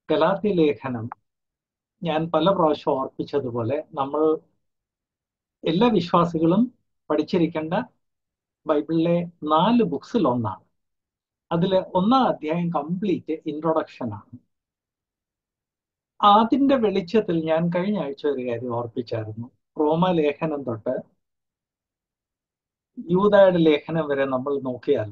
ഗലാത്യ ലേഖനം ഞാൻ പല പ്രാവശ്യം ഓർപ്പിച്ചതുപോലെ നമ്മൾ എല്ലാ വിശ്വാസികളും പഠിച്ചിരിക്കേണ്ട ബൈബിളിലെ 4 ബുക്സിൽ ഒന്നാണ്. അതിൽ ഒന്നാം അധ്യായം കംപ്ലീറ്റ് ഇൻട്രൊഡക്ഷൻ ആണ്. അതിന്റെ വെളിച്ചത്തിൽ ഞാൻ കഴിഞ്ഞ ആഴ്ച ഒരു കാര്യം ഓർപ്പിച്ചായിരുന്നു. റോമാലേഖനം തൊട്ട് യൂദായുടെ ലേഖനം വരെ നമ്മൾ നോക്കിയാൽ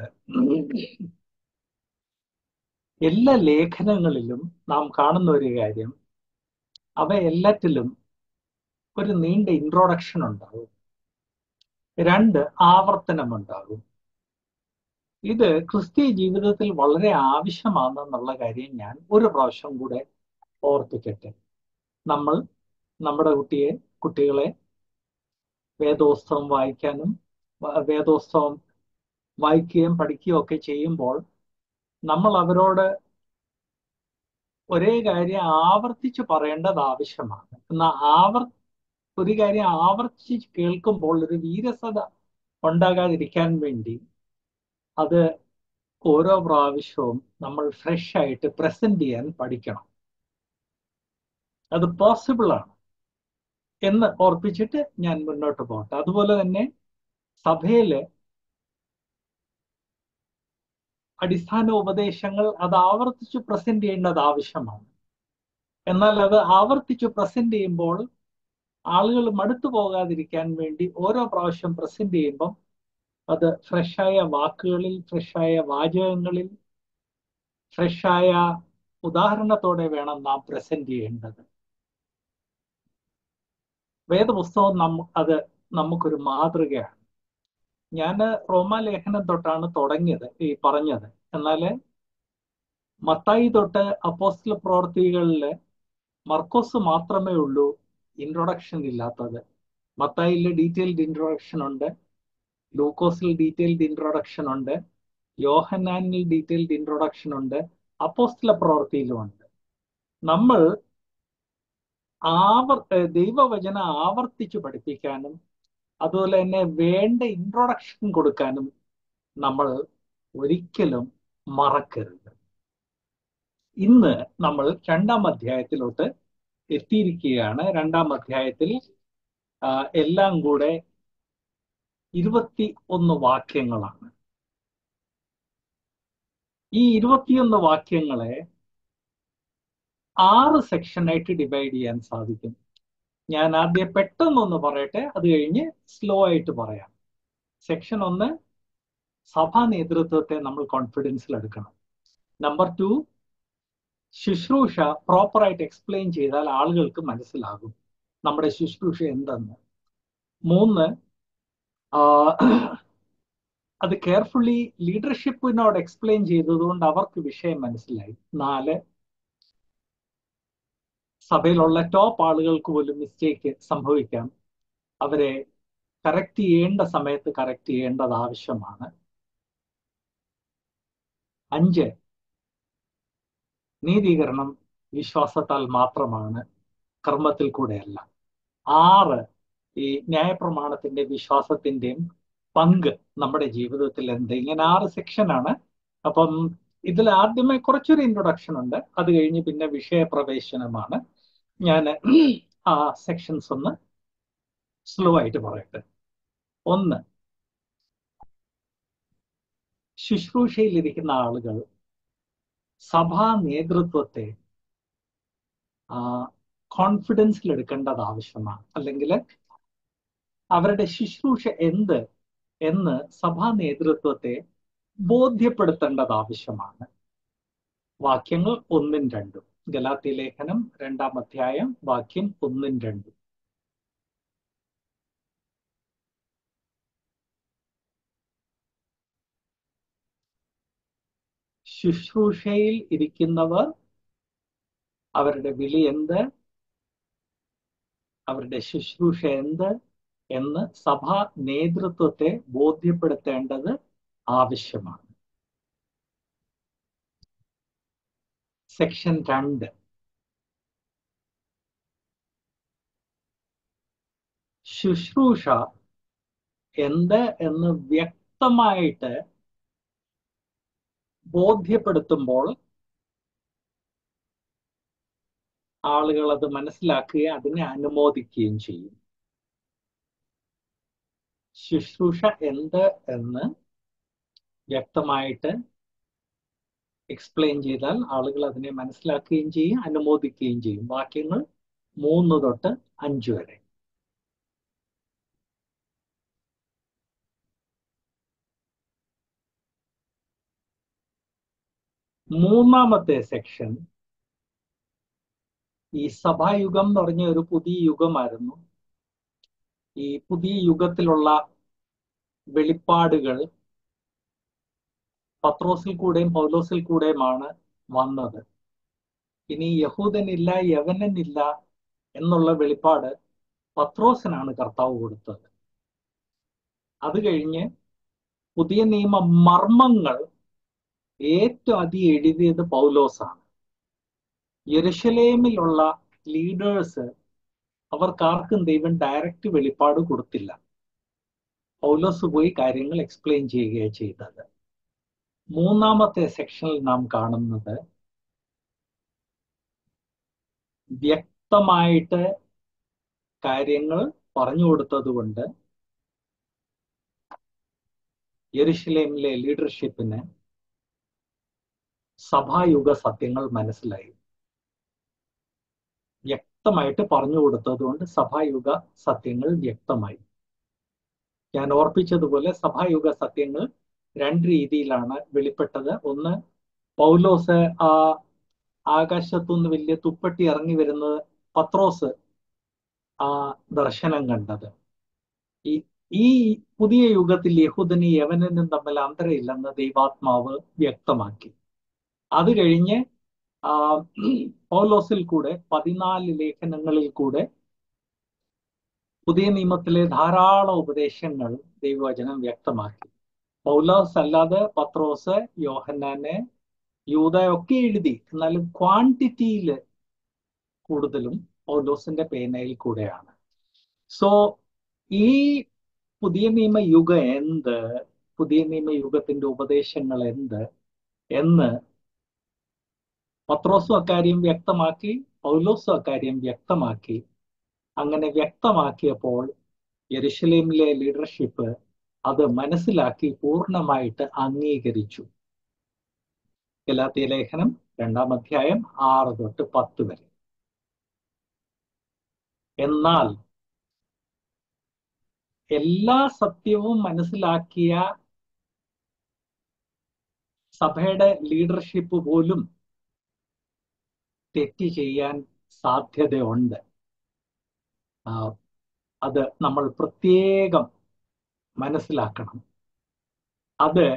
എല്ലാ ലേഖനങ്ങളിലും നാം കാണുന്ന ഒരു കാര്യം, അവ എല്ലാറ്റിലും ഒരു നീണ്ട ഇൻട്രൊഡക്ഷൻ ഉണ്ടാകും, 2 ആവർത്തനമുണ്ടാകും. ഇത് ക്രിസ്തീയ ജീവിതത്തിൽ വളരെ ആവശ്യമാണെന്നുള്ള കാര്യം ഞാൻ ഒരു പ്രാവശ്യം കൂടെ ഓർപ്പിക്കട്ടെ. നമ്മൾ നമ്മുടെ കുട്ടികളെ വേദോസ്തവം വായിക്കാനും വേദോസ്തവം വായിക്കുകയും പഠിക്കുകയും ഒക്കെ ചെയ്യുമ്പോൾ നമ്മൾ അവരോട് ഒരേ കാര്യം ആവർത്തിച്ച് പറയേണ്ടത് ആവശ്യമാണ്. എന്നാൽ ഒരു കാര്യം ആവർത്തിച്ച് കേൾക്കുമ്പോൾ ഒരു വീരസത ഉണ്ടാകാതിരിക്കാൻ വേണ്ടി അത് ഓരോ പ്രാവശ്യവും നമ്മൾ ഫ്രഷ് ആയിട്ട് പ്രസന്റ് ചെയ്യാൻ പഠിക്കണം. അത് പോസിബിൾ ആണ് എന്ന് ഓർപ്പിച്ചിട്ട് ഞാൻ മുന്നോട്ട് പോകട്ടെ. അതുപോലെ തന്നെ സഭയില് അടിസ്ഥാന ഉപദേശങ്ങൾ അത് ആവർത്തിച്ച് പ്രസന്റ് ചെയ്യേണ്ടത് ആവശ്യമാണ്. എന്നാൽ അത് ആവർത്തിച്ച് പ്രസന്റ് ചെയ്യുമ്പോൾ ആളുകൾ മടുത്തു പോകാതിരിക്കാൻ വേണ്ടി ഓരോ പ്രാവശ്യം പ്രസന്റ് ചെയ്യുമ്പം അത് ഫ്രഷായ വാക്കുകളിൽ, ഫ്രഷായ വാചകങ്ങളിൽ, ഫ്രഷായ ഉദാഹരണത്തോടെ വേണം നാം പ്രസന്റ് ചെയ്യേണ്ടത്. വേദപുസ്തകം അത് നമുക്കൊരു മാതൃകയാണ്. ഞാൻ റോമാലേഖനം തൊട്ടാണ് പറഞ്ഞത്. എന്നാല് മത്തായി തൊട്ട് അപ്പോസ്തല പ്രവർത്തികളില് മർക്കോസ് മാത്രമേ ഉള്ളൂ ഇൻട്രൊഡക്ഷൻ ഇല്ലാത്തത്. മത്തായില് ഡീറ്റെയിൽഡ് ഇൻട്രൊഡക്ഷൻ ഉണ്ട്, ലൂക്കോസിൽ ഡീറ്റെയിൽഡ് ഇൻട്രൊഡക്ഷൻ ഉണ്ട്, യോഹന്നാനിൽ ഡീറ്റെയിൽഡ് ഇൻട്രൊഡക്ഷൻ ഉണ്ട്, അപ്പോസ്തല പ്രവർത്തിയിലും ഉണ്ട്. നമ്മൾ ദൈവവചനം ആവർത്തിച്ച് പഠിപ്പിക്കാനും അതുപോലെ തന്നെ വേണ്ട ഇൻട്രൊഡക്ഷൻ കൊടുക്കാനും നമ്മൾ ഒരിക്കലും മറക്കരുത്. ഇന്ന് നമ്മൾ 2-ാം അധ്യായത്തിലോട്ട് എത്തിയിരിക്കുകയാണ്. 2-ാം അധ്യായത്തിൽ എല്ലാം കൂടെ 21 വാക്യങ്ങളാണ്. ഈ 21 വാക്യങ്ങളെ 6 സെക്ഷനായിട്ട് ഡിവൈഡ് ചെയ്യാൻ സാധിക്കും. ഞാൻ ആദ്യം പെട്ടെന്നൊന്ന് പറയട്ടെ, അത് കഴിഞ്ഞ് സ്ലോ ആയിട്ട് പറയാം. സെക്ഷൻ 1, സഭാ നേതൃത്വത്തെ നമ്മൾ കോൺഫിഡൻസിൽ എടുക്കണം. നമ്പർ 2, ശുശ്രൂഷ പ്രോപ്പറായിട്ട് എക്സ്പ്ലെയിൻ ചെയ്താൽ ആളുകൾക്ക് മനസ്സിലാകും നമ്മുടെ ശുശ്രൂഷ എന്തെന്ന്. 3, അത് കെയർഫുള്ളി ലീഡർഷിപ്പിനോട് എക്സ്പ്ലെയിൻ ചെയ്തതുകൊണ്ട് അവർക്ക് വിഷയം മനസ്സിലായി. 4, സഭയിലുള്ള ടോപ്പ് ആളുകൾക്ക് പോലും മിസ്റ്റേക്ക് സംഭവിക്കാം, അവരെ കറക്റ്റ് ചെയ്യേണ്ട സമയത്ത് കറക്റ്റ് ചെയ്യേണ്ടത് ആവശ്യമാണ്. 5, നീതീകരണം വിശ്വാസത്താൽ മാത്രമാണ്, കർമ്മത്തിൽ കൂടെയല്ല. 6, ഈ ന്യായപ്രമാണത്തിന്റെ വിശ്വാസത്തിന്റെയും പങ്ക് നമ്മുടെ ജീവിതത്തിൽ എന്ത്. ഇങ്ങനെ 6 സെക്ഷനാണ്. അപ്പം ഇതിൽ ആദ്യമേ കുറച്ചൊരു ഇൻട്രൊഡക്ഷൻ ഉണ്ട്, അത് കഴിഞ്ഞ് പിന്നെ വിഷയപ്രവേശനമാണ്. ഞാൻ ആ സെക്ഷൻസ് ഒന്ന് സ്ലോ ആയിട്ട് പറയട്ടെ. 1, ശുശ്രൂഷയിലിരിക്കുന്ന ആളുകൾ സഭാ നേതൃത്വത്തെ കോൺഫിഡൻസിൽ എടുക്കേണ്ടത് ആവശ്യമാണ്. അല്ലെങ്കിൽ അവരുടെ ശുശ്രൂഷ എന്ത് എന്ന് സഭാ നേതൃത്വത്തെ ബോധ്യപ്പെടുത്തേണ്ടത് ആവശ്യമാണ്. വാക്യങ്ങൾ 1-ഉം 2-ഉം. ഗലാത്യ ലേഖനം 2-ാം അധ്യായം വാക്യം 1-ഉം 2-ഉം. ശുശ്രൂഷയിൽ ഇരിക്കുന്നവർ അവരുടെ വിളി എന്ത്, അവരുടെ ശുശ്രൂഷ എന്ത് എന്ന് സഭാ നേതൃത്വത്തെ ബോധ്യപ്പെടുത്തേണ്ടത് ആവശ്യമാണ്. സെക്ഷൻ 2, ശുശ്രൂഷ എന്ത് എന്ന് വ്യക്തമായിട്ട് ബോധ്യപ്പെടുത്തുമ്പോൾ ആളുകൾ അത് മനസ്സിലാക്കുകയും അതിനെ അനുമോദിക്കുകയും ചെയ്യും. ശുശ്രൂഷ എന്ത് എന്ന് വ്യക്തമായിട്ട് എക്സ്പ്ലെയിൻ ചെയ്താൽ ആളുകൾ അതിനെ മനസ്സിലാക്കുകയും ചെയ്യും, അനുമോദിക്കുകയും ചെയ്യും. വാക്യങ്ങൾ 3 തൊട്ട് 5 വരെ. മൂന്നാമത്തെ സെക്ഷൻ ഈ സഭായുഗം എന്ന് പറഞ്ഞ ഒരു പുതിയ യുഗമായിരുന്നു. ഈ പുതിയ യുഗത്തിലുള്ള വെളിപ്പാടുകൾ പത്രോസിൽ കൂടെയും പൗലോസിൽ കൂടെയുമാണ് വന്നത്. ഇനി യഹൂദനില്ല യവനനില്ല എന്നുള്ള വെളിപ്പാട് പത്രോസിനാണ് കർത്താവ് കൊടുത്തത്. അത് കഴിഞ്ഞ് പുതിയ നിയമ മർമ്മങ്ങൾ ഏറ്റവും അധികം എഴുതിയത് പൗലോസാണ്. യെരുശലേമിലുള്ള ലീഡേഴ്സ് അവർക്കാർക്കും ദൈവം ഡയറക്റ്റ് വെളിപ്പാട് കൊടുത്തില്ല. പൗലോസ് പോയി കാര്യങ്ങൾ എക്സ്പ്ലെയിൻ ചെയ്യുകയാണ് ചെയ്തത്. മൂന്നാമത്തെ സെക്ഷനിൽ നാം കാണുന്നത് വ്യക്തമായിട്ട് കാര്യങ്ങൾ പറഞ്ഞു കൊടുത്തത് കൊണ്ട് യെരുശലേമിലെ ലീഡർഷിപ്പിന് സഭായുഗ സത്യങ്ങൾ മനസ്സിലായി. വ്യക്തമായിട്ട് പറഞ്ഞു കൊടുത്തത് കൊണ്ട് സഭായുഗ സത്യങ്ങൾ വ്യക്തമായി. ഞാൻ ഓർപ്പിച്ചതുപോലെ സഭായുഗ സത്യങ്ങൾ 2 രീതിയിലാണ് വെളിപ്പെട്ടത്. ഒന്ന്, പൗലോസ് ആ ആകാശത്തുനിന്ന് വലിയ തുപ്പട്ടി ഇറങ്ങി വരുന്നത് പത്രോസ് ആ ദർശനം കണ്ടത്. ഈ പുതിയ യുഗത്തിൽ യഹൂദനും യവനനും തമ്മിൽ അന്തരമില്ലെന്ന് ദൈവാത്മാവ് വ്യക്തമാക്കി. അത് കഴിഞ്ഞ് പൗലോസിൽ കൂടെ 14 ലേഖനങ്ങളിൽ കൂടെ പുതിയ നിയമത്തിലെ ധാരാളം ഉപദേശങ്ങൾ ദൈവവചനം വ്യക്തമാക്കി. പൗലോസ് അല്ലാതെ പത്രോസ്, യോഹന്നാന്, യൂദ ഒക്കെ എഴുതി. എന്നാലും ക്വാണ്ടിറ്റിയിൽ കൂടുതലും പൗലോസിന്റെ പേനയിൽ കൂടെയാണ്. സോ ഈ പുതിയ നിയമ യുഗം എന്ത്, പുതിയ നിയമ യുഗത്തിന്റെ ഉപദേശങ്ങൾ എന്ത് എന്ന് പത്രോസും അക്കാര്യം വ്യക്തമാക്കി, പൗലോസും അക്കാര്യം വ്യക്തമാക്കി. അങ്ങനെ വ്യക്തമാക്കിയപ്പോൾ യെരുശലേമിലെ ലീഡർഷിപ്പ് അത് മനസ്സിലാക്കി പൂർണ്ണമായിട്ട് അംഗീകരിച്ചു. ഗലാത്യ ലേഖനം 2-ാം അധ്യായം 6 തൊട്ട് 10 വരെ. എന്നാൽ എല്ലാ സത്യവും മനസ്സിലാക്കിയ സഭയുടെ ലീഡർഷിപ്പ് പോലും തെറ്റ് ചെയ്യാൻ സാധ്യതയുണ്ട്. അത് നമ്മൾ പ്രത്യേകം മനസ്സിലാക്കണം. അത്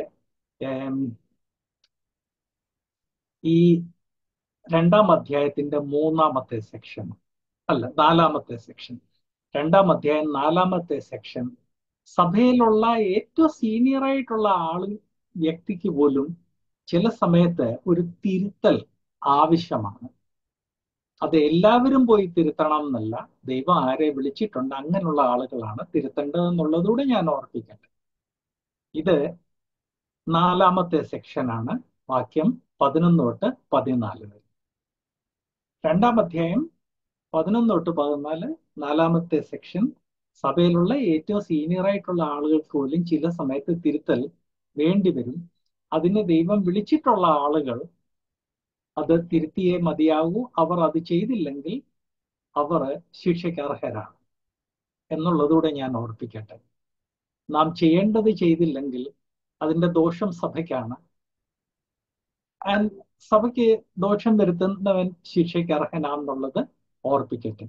ഈ 2-ാം അധ്യായത്തിന്റെ 3-ാമത്തെ സെക്ഷൻ അല്ല 4-ാമത്തെ സെക്ഷൻ, 2-ാം അധ്യായം 4-ാമത്തെ സെക്ഷൻ സഭയിലുള്ള ഏറ്റവും സീനിയർ ആയിട്ടുള്ള വ്യക്തിക്ക് പോലും ചില സമയത്ത് ഒരു തിരുത്തൽ ആവശ്യമാണ്. അത് എല്ലാവരും പോയി തിരുത്തണം എന്നല്ല. ദൈവം ആരെ വിളിച്ചിട്ടുണ്ട് അങ്ങനെയുള്ള ആളുകളാണ് തിരുത്തേണ്ടതെന്നുള്ളതുകൂടെ ഞാൻ ഓർപ്പിക്കട്ടെ. ഇത് 4-ാമത്തെ സെക്ഷനാണ്. വാക്യം 11 തൊട്ട് 14 വരെ. 2-ാം അധ്യായം 11 തൊട്ട് 14, 4-ാമത്തെ സെക്ഷൻ സഭയിലുള്ള ഏറ്റവും സീനിയർ ആയിട്ടുള്ള ആളുകൾക്ക് പോലും ചില സമയത്ത് തിരുത്തൽ വേണ്ടിവരും. അതിന് ദൈവം വിളിച്ചിട്ടുള്ള ആളുകൾ അത് തിരുത്തിയേ മതിയാകൂ. അവർ അത് ചെയ്തില്ലെങ്കിൽ അവർ ശിക്ഷയ്ക്ക് അർഹരാണ് എന്നുള്ളതുകൂടെ ഞാൻ ഓർപ്പിക്കട്ടെ. നാം ചെയ്യേണ്ടത് ചെയ്തില്ലെങ്കിൽ അതിന്റെ ദോഷം സഭയ്ക്കാണ്. സഭയ്ക്ക് ദോഷം വരുത്തുന്നവൻ ശിക്ഷയ്ക്ക് അർഹനാന്നുള്ളത് ഓർപ്പിക്കട്ടെ.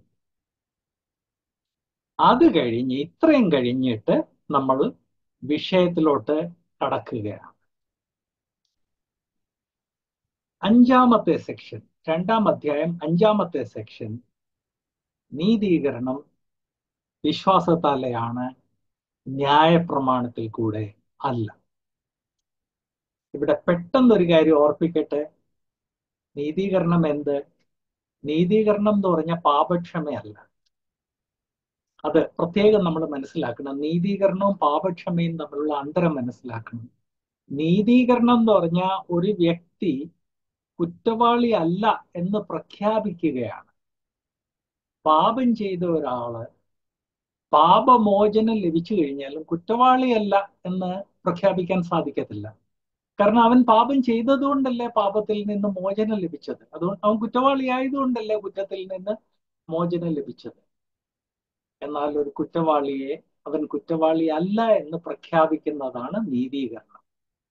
അത് കഴിഞ്ഞ് ഇത്രയും കഴിഞ്ഞിട്ട് നമ്മൾ വിഷയത്തിലോട്ട് കടക്കുകയാണ്. 5-ാമത്തെ സെക്ഷൻ, 2-ാം അധ്യായം 5-ാമത്തെ സെക്ഷൻ നീതീകരണം വിശ്വാസത്താലെയാണ്, ന്യായപ്രമാണത്തിൽ കൂടെ അല്ല. ഇവിടെ പെട്ടെന്നൊരു കാര്യം ഓർപ്പിക്കട്ടെ. നീതീകരണം എന്ത്? നീതീകരണം എന്ന് പറഞ്ഞാൽ പാപക്ഷമയല്ല. അത് പ്രത്യേകം നമ്മൾ മനസ്സിലാക്കണം. നീതീകരണവും പാപക്ഷമയും തമ്മിലുള്ള അന്തരം മനസ്സിലാക്കണം. നീതീകരണം എന്ന് പറഞ്ഞാൽ ഒരു വ്യക്തി കുറ്റവാളി അല്ല എന്ന് പ്രഖ്യാപിക്കുകയാണ്. പാപം ചെയ്ത ഒരാള് പാപമോചനം ലഭിച്ചു കഴിഞ്ഞാലും കുറ്റവാളിയല്ല എന്ന് പ്രഖ്യാപിക്കാൻ സാധിക്കത്തില്ല. കാരണം അവൻ പാപം ചെയ്തതുകൊണ്ടല്ലേ പാപത്തിൽ നിന്ന് മോചനം ലഭിച്ചത്. അതുകൊണ്ട് അവൻ കുറ്റവാളിയായതുകൊണ്ടല്ലേ കുറ്റത്തിൽ നിന്ന് മോചനം ലഭിച്ചത്. എന്നാൽ ഒരു കുറ്റവാളിയെ അവൻ കുറ്റവാളി അല്ല എന്ന് പ്രഖ്യാപിക്കുന്നതാണ് നീതീകരണം.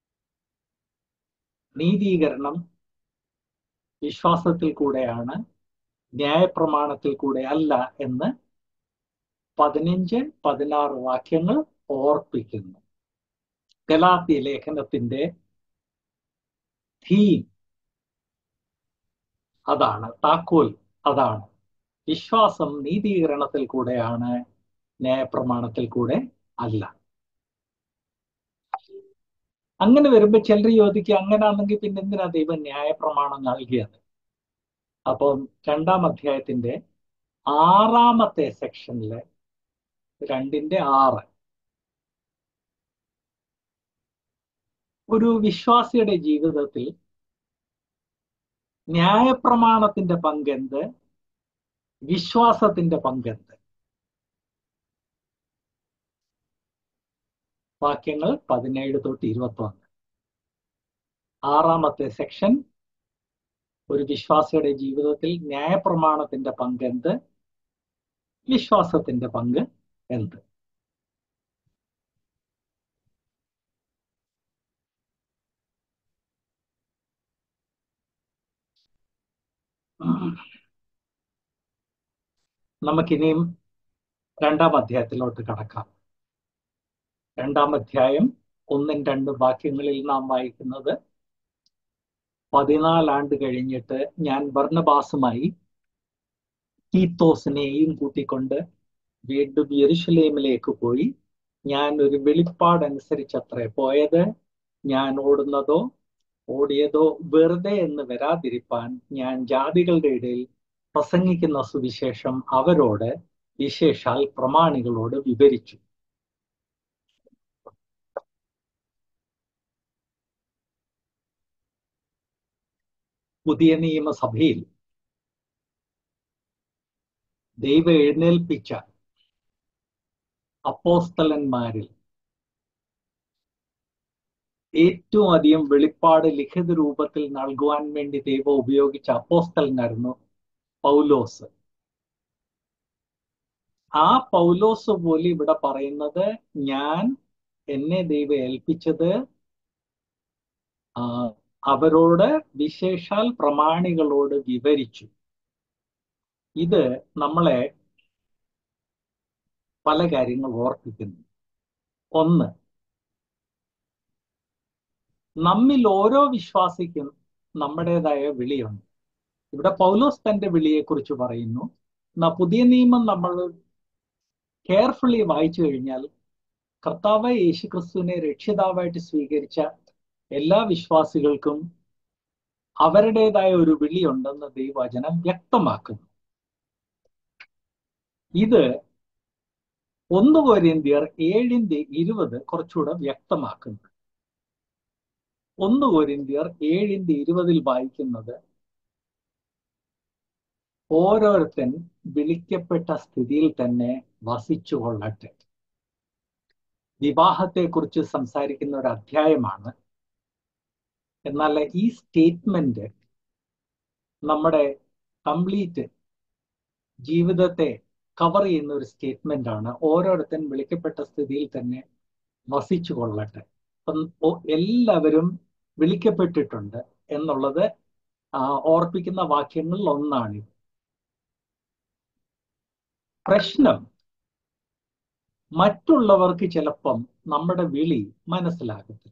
നീതീകരണം വിശ്വാസത്തിൽ കൂടെയാണ്, ന്യായപ്രമാണത്തിൽ കൂടെ അല്ല എന്ന് 15-16 വാക്യങ്ങൾ ഓർപ്പിക്കുന്നു. ഗലാത്യ ലേഖനത്തിന്റെ തീം അതാണ്, താക്കോൽ അതാണ്. വിശ്വാസം നീതീകരണത്തിൽ കൂടെയാണ്, ന്യായപ്രമാണത്തിൽ കൂടെ അല്ല. അങ്ങനെ വരുമ്പോ ചിലർ ചോദിക്കുക, അങ്ങനാണെങ്കിൽ പിന്നെ എന്തിനാ ദൈവം ന്യായപ്രമാണം നൽകിയത്? അപ്പം 2-ാം അധ്യായത്തിന്റെ 6-ാമത്തെ സെക്ഷനില് 2:6 ഒരു വിശ്വാസിയുടെ ജീവിതത്തിൽ ന്യായപ്രമാണത്തിന്റെ പങ്കെന്ത്, വിശ്വാസത്തിന്റെ പങ്കെന്ത്? വാക്യങ്ങൾ 17-21. 6-ാമത്തെ സെക്ഷൻ ഒരു വിശ്വാസിയുടെ ജീവിതത്തിൽ ന്യായപ്രമാണത്തിന്റെ പങ്കെന്ത്, വിശ്വാസത്തിന്റെ പങ്ക് എന്ത്? നമുക്കിനിയും 2-ാം അധ്യായത്തിലോട്ട് കടക്കാം. 2-ാം അധ്യായം 1-2 വാക്യങ്ങളിൽ നാം വായിക്കുന്നത്, 14 ആണ്ട് കഴിഞ്ഞിട്ട് ഞാൻ ബർന്നബാസുമായി തീത്തോസിനെയും കൂട്ടിക്കൊണ്ട് വീണ്ടും യെരുശലേമിലേക്ക് പോയി. ഞാൻ ഒരു വെളിപ്പാടനുസരിച്ചത്രേ പോയത്. ഞാൻ ഓടിയതോ വെറുതെ എന്ന് വരാതിരിപ്പാൻ ഞാൻ ജാതികളുടെ ഇടയിൽ പ്രസംഗിക്കുന്ന സുവിശേഷം അവരോട്, വിശേഷാൽ പ്രമാണികളോട് വിവരിച്ചു. പുതിയ നിയമസഭയിൽ ദൈവം എഴുന്നേൽപ്പിച്ച അപ്പോസ്തലന്മാരിൽ ഏറ്റവും അധികം വെളിപ്പാട് ലിഖിത രൂപത്തിൽ നൽകുവാൻ വേണ്ടി ദൈവം ഉപയോഗിച്ച അപ്പോസ്തലനായിരുന്നു പൗലോസ്. ആ പൗലോസ് പോലും ഇവിടെ പറയുന്നത്, എന്നെ ദൈവം ഏൽപ്പിച്ചത് അവരോട് വിശേഷാൽ പ്രമാണികളോട് വിവരിച്ചു. ഇത് നമ്മളെ പല കാര്യങ്ങൾ ഓർപ്പിക്കുന്നു. ഒന്ന്, നമ്മിൽ ഓരോ വിശ്വാസിക്കും നമ്മുടേതായ വിളിയുണ്ട്. ഇവിടെ പൗലോസ് തന്റെ വിളിയെക്കുറിച്ച് പറയുന്നു. പുതിയ നിയമം നമ്മൾ കെയർഫുള്ളി വായിച്ചു കഴിഞ്ഞാൽ കർത്താവ് യേശുക്രിസ്തുവിനെ രക്ഷിതാവായിട്ട് സ്വീകരിച്ച എല്ലാ വിശ്വാസികൾക്കും അവരുടേതായ ഒരു വിളിയുണ്ടെന്ന് ദൈവവചനം വ്യക്തമാക്കുന്നു. ഇത് 1 കൊരിന്ത്യർ 7:20 കുറച്ചുകൂടെ വ്യക്തമാക്കുന്നു. 1 കൊരിന്ത്യർ 7:20 വായിക്കുന്നത്, ഓരോരുത്തൻ വിളിക്കപ്പെട്ട സ്ഥിതിയിൽ തന്നെ വസിച്ചു കൊള്ളട്ടെ. വിവാഹത്തെക്കുറിച്ച് സംസാരിക്കുന്ന ഒരു അധ്യായമാണ്. എന്നാൽ ഈ സ്റ്റേറ്റ്മെന്റ് നമ്മുടെ കംപ്ലീറ്റ് ജീവിതത്തെ കവർ ചെയ്യുന്ന ഒരു സ്റ്റേറ്റ്മെന്റ് ആണ്. ഓരോരുത്തൻ വിളിക്കപ്പെട്ട സ്ഥിതിയിൽ തന്നെ വസിച്ചു കൊള്ളട്ടെ. അപ്പം എല്ലാവരും വിളിക്കപ്പെട്ടിട്ടുണ്ട് എന്നുള്ളത് ഓർപ്പിക്കുന്ന വാക്യങ്ങളിൽ ഒന്നാണിത്. പ്രശ്നം, മറ്റുള്ളവർക്ക് ചിലപ്പം നമ്മുടെ വിളി മനസ്സിലാകത്തില്ല.